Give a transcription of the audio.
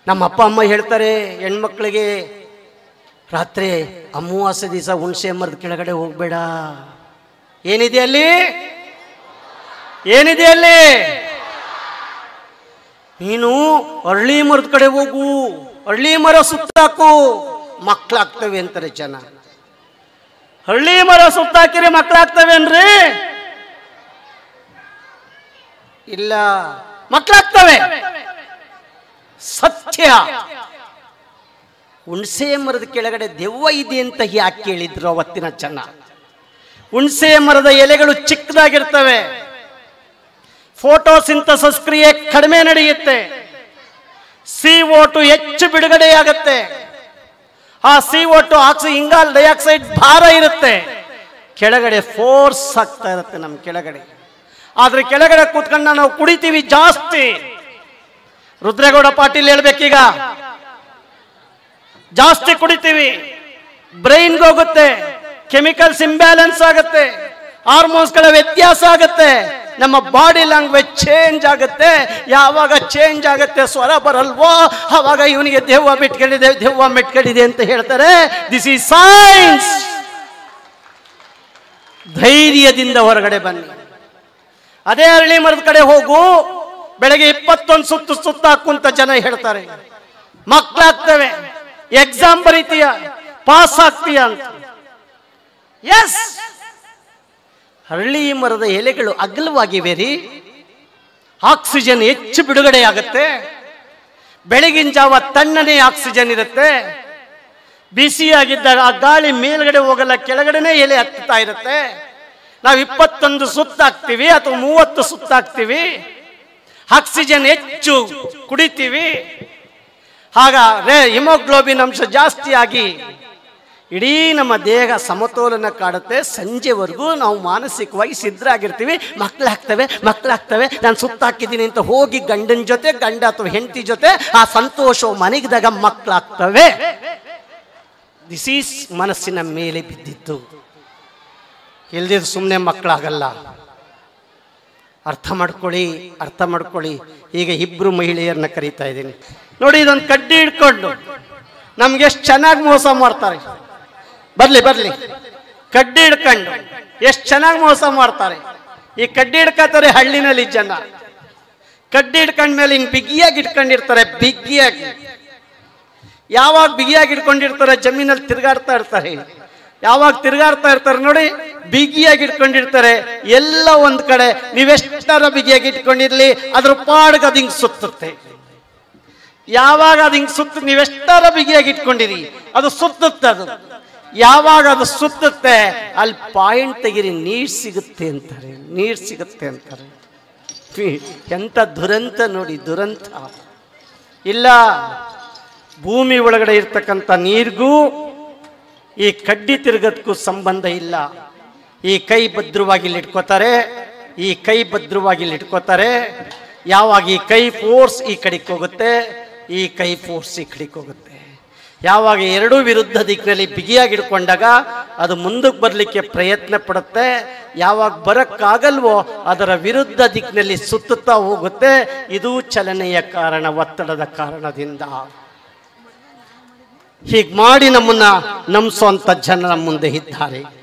ನಮ್ಮ ಅಪ್ಪ ಅಮ್ಮ ಹೇಳ್ತಾರೆ ಹೆಣ್ಮಕ್ಳಿಗೆ, ರಾತ್ರಿ ಅಮಾವಾಸ್ಯೆ ದಿವಸ ಹುಣಸೆ ಮರದ ಕೆಳಗಡೆ ಹೋಗ್ಬೇಡ. ಏನಿದೆ ಅಲ್ಲಿ? ಏನಿದೆ ಅಲ್ಲಿ? ನೀನು ಅರಳಿ ಮರದ ಕಡೆ ಹೋಗು, ಅರಳಿ ಮರ ಸುತ್ತಾಕು, ಮಕ್ಕಳಾಗ್ತವೆ ಅಂತಾರೆ ಜನ. ಹಳ್ಳಿ ಮರ ಸುತ್ತಾಕಿರಿ ಮಕ್ಕಳಾಗ್ತವೆ ಅನ್ರಿ? ಇಲ್ಲ, ಮಕ್ಕಳಾಗ್ತವೆ. ಸತ್ಯ. ಹುಣಸೆ ಮರದ ಕೆಳಗಡೆ ದೆವ್ವ ಇದೆ ಅಂತ ಯಾಕೆ ಕೇಳಿದ್ರು ಅವತ್ತಿನ ಜನ? ಹುಣಸೆ ಮರದ ಎಲೆಗಳು ಚಿಕ್ಕದಾಗಿರ್ತವೆ, ಫೋಟೋಸಿಂಥಸಿಸ್ ಕ್ರಿಯೆ ಕಡಿಮೆ ನಡೆಯುತ್ತೆ, CO2 ಹೆಚ್ಚು ಬಿಡುಗಡೆಯಾಗುತ್ತೆ. ಆ CO2 ಇಂಗಾಲ ಡೈಆಕ್ಸೈಡ್ ಭಾರ ಇರುತ್ತೆ, ಕೆಳಗಡೆ ಫೋರ್ಸ್ ಆಗ್ತಾ ಇರುತ್ತೆ ನಮ್ಮ ಕೆಳಗಡೆ. ಆದ್ರೆ ಕೆಳಗಡೆ ಕೂತ್ಕೊಂಡು ನಾವು ಕುಡಿತೀವಿ ಜಾಸ್ತಿ. ರುದ್ರೇಗೌಡ ಪಾಟೀಲ್ ಹೇಳ್ಬೇಕೀಗ, ಜಾಸ್ತಿ ಕುಡಿತೀವಿ, ಬ್ರೈನ್ಗೆ ಹೋಗುತ್ತೆ, ಕೆಮಿಕಲ್ಸ್ ಇಂಬ್ಯಾಲೆನ್ಸ್ ಆಗುತ್ತೆ, ಹಾರ್ಮೋನ್ಸ್ಗಳ ವ್ಯತ್ಯಾಸ ಆಗುತ್ತೆ, ನಮ್ಮ ಬಾಡಿ ಲ್ಯಾಂಗ್ವೇಜ್ ಚೇಂಜ್ ಆಗುತ್ತೆ. ಯಾವಾಗ ಚೇಂಜ್ ಆಗುತ್ತೆ, ಸ್ವರ ಬರಲ್ವೋ ಆವಾಗ ಇವನಿಗೆ ದೆವ್ವ ಬಿಟ್ಕೊಂಡಿದೆ, ದೆವ್ವ ಮೆಟ್ಕೊಂಡಿದೆ ಅಂತ ಹೇಳ್ತಾರೆ. This is science. ಧೈರ್ಯದಿಂದ ಹೊರಗಡೆ ಬನ್ನಿ. ಅದೇ ಅರಳಿ ಮರದ ಕಡೆ ಹೋಗು, ಬೆಳಗ್ಗೆ 21 ಸುತ್ತು ಸುತ್ತಾಕು ಅಂತ ಜನ ಹೇಳ್ತಾರೆ. ಮಕ್ಕಳಾಗ್ತವೆ, ಎಕ್ಸಾಮ್ ಬರೀತೀಯ, ಪಾಸ್ ಆಗ್ತೀಯ ಅಂತ. ಎಸ್, ಅರಳಿ ಮರದ ಎಲೆಗಳು ಅಗಲವಾಗಿವೆ ರೀ, ಆಕ್ಸಿಜನ್ ಹೆಚ್ಚು ಬಿಡುಗಡೆಯಾಗುತ್ತೆ. ಬೆಳಗಿನ ಜಾವ ತಣ್ಣನೆ ಆಕ್ಸಿಜನ್ ಇರುತ್ತೆ. ಬಿಸಿಯಾಗಿದ್ದಾಗ ಆ ಗಾಳಿ ಮೇಲ್ಗಡೆ ಹೋಗಲ್ಲ, ಕೆಳಗಡೆನೆ ಎಲೆ ಹತ್ತುತ್ತಾ ಇರುತ್ತೆ. ನಾವು 21 ಸುತ್ತಾಕ್ತಿವಿ ಅಥವಾ 30 ಸುತ್ತಾಕ್ತಿವಿ, ಆಕ್ಸಿಜನ್ ಹೆಚ್ಚು ಕುಡಿತೀವಿ. ಹಾಗಾದ್ರೆ ಹಿಮೋಗ್ಲೋಬಿನ್ ಅಂಶ ಜಾಸ್ತಿ ಆಗಿ ಇಡೀ ನಮ್ಮ ದೇಹ ಸಮತೋಲನ ಕಾಡುತ್ತೆ. ಸಂಜೆವರೆಗೂ ನಾವು ಮಾನಸಿಕವಾಗಿ ಸಿದ್ಧರಾಗಿರ್ತೀವಿ. ಮಕ್ಕಳಾಗ್ತವೆ, ನಾನು ಸುತ್ತಾಕಿದ್ದೀನಿ ಅಂತ ಹೋಗಿ ಗಂಡನ ಜೊತೆ, ಗಂಡ ಅಥವಾ ಹೆಂಡತಿ ಜೊತೆ ಆ ಸಂತೋಷವು ಮನೆಗಿದಾಗ ಮಕ್ಕಳಾಗ್ತವೆ. ದಿಸ್ ಈಸ್ ಮನಸ್ಸಿನ ಮೇಲೆ ಬಿದ್ದಿತ್ತು. ಇಲ್ದಿದ್ದು ಸುಮ್ಮನೆ ಮಕ್ಕಳಾಗಲ್ಲ. ಅರ್ಥ ಮಾಡ್ಕೊಳ್ಳಿ. ಈಗ ಇಬ್ರು ಮಹಿಳೆಯರನ್ನ ಕರೀತಾ ಇದ್ದೀನಿ ನೋಡಿ. ಇದೊಂದು ಕಡ್ಡಿ ಹಿಡ್ಕೊಂಡು ನಮ್ಗೆ ಎಷ್ಟು ಚೆನ್ನಾಗಿ ಮೋಸ ಮಾಡ್ತಾರೆ. ಬರ್ಲಿ ಕಡ್ಡಿ ಹಿಡ್ಕೊಂಡು ಎಷ್ಟು ಚೆನ್ನಾಗಿ ಮೋಸ ಮಾಡ್ತಾರೆ. ಈ ಕಡ್ಡಿ ಹಿಡ್ಕತಾರೆ ಹಳ್ಳಿನಲ್ಲಿ ಜನ. ಕಡ್ಡಿ ಹಿಡ್ಕೊಂಡ್ಮೇಲೆ ಹಿಂಗ್ ಬಿಗಿಯಾಗಿ ಇಟ್ಕೊಂಡಿರ್ತಾರೆ. ಬಿಗಿಯಾಗಿ ಯಾವಾಗ ಬಿಗಿಯಾಗಿ ಇಟ್ಕೊಂಡಿರ್ತಾರೆ? ಜಮೀನಲ್ಲಿ ತಿರುಗಾಡ್ತಾ ಇರ್ತಾರೆ. ಯಾವಾಗ ತಿರುಗಾಡ್ತಾ ಇರ್ತಾರೆ ನೋಡಿ, ಬಿಗಿಯಾಗಿ ಇಟ್ಕೊಂಡಿರ್ತಾರೆ. ಎಲ್ಲ ಒಂದ್ ಕಡೆ ನೀವೆಷ್ಟರ ಬಿಗಿಯಾಗಿ ಇಟ್ಕೊಂಡಿರ್ಲಿ, ಅದ್ರ ಪಾಡ್ಗೆ ಅದು ಹಿಂಗ್ ಸುತ್ತುತ್ತೆ. ಯಾವಾಗ ಅದು ಹಿಂಗ್ ಸುತ್ತ, ನೀವೆಷ್ಟರ ಬಿಗಿಯಾಗಿ ಇಟ್ಕೊಂಡಿರಿ, ಅದು ಸುತ್ತುತ್ತೆ. ಅದು ಯಾವಾಗ ಅದು ಸುತ್ತುತ್ತೆ, ಅಲ್ಲಿ ಪಾಯಿಂಟ್ ತೆಗಿರಿ, ನೀರ್ ಸಿಗುತ್ತೆ ಅಂತಾರೆ. ಎಂತ ದುರಂತ ನೋಡಿ, ದುರಂತ. ಇಲ್ಲ, ಭೂಮಿ ಒಳಗಡೆ ಇರ್ತಕ್ಕಂಥ ನೀರಿಗೂ ಈ ಕಡ್ಡಿ ತಿರುಗದಕ್ಕೂ ಸಂಬಂಧ ಇಲ್ಲ. ಈ ಕೈ ಭದ್ರವಾಗಿ ಇಟ್ಕೋತಾರೆ. ಯಾವಾಗ ಈ ಕೈ ಫೋರ್ಸ್ ಈ ಕಡೆಗೆ ಹೋಗುತ್ತೆ, ಈ ಕೈ ಫೋರ್ಸ್ ಈ ಕಡೆಗೆ ಹೋಗುತ್ತೆ. ಯಾವಾಗ ಎರಡೂ ವಿರುದ್ಧ ದಿಕ್ಕಿನಲ್ಲಿ ಬಿಗಿಯಾಗಿ ಹಿಡ್ಕೊಂಡಾಗ ಅದು ಮುಂದಕ್ಕೆ ಬರಲಿಕ್ಕೆ ಪ್ರಯತ್ನ ಪಡುತ್ತೆ. ಯಾವಾಗ ಬರಕ್ಕಾಗಲ್ವೋ ಅದರ ವಿರುದ್ಧ ದಿಕ್ಕಿನಲ್ಲಿ ಸುತ್ತುತ್ತಾ ಹೋಗುತ್ತೆ. ಇದು ಚಲನೆಯ ಕಾರಣ, ಒತ್ತಡದ ಕಾರಣದಿಂದ. ಹೀಗೆ ಮಾಡಿ ನಮ್ಮನ್ನ ನಂಬಿಸುವಂತ ಜನ ನಮ್ಮ ಮುಂದೆ ಇದ್ದಾರೆ.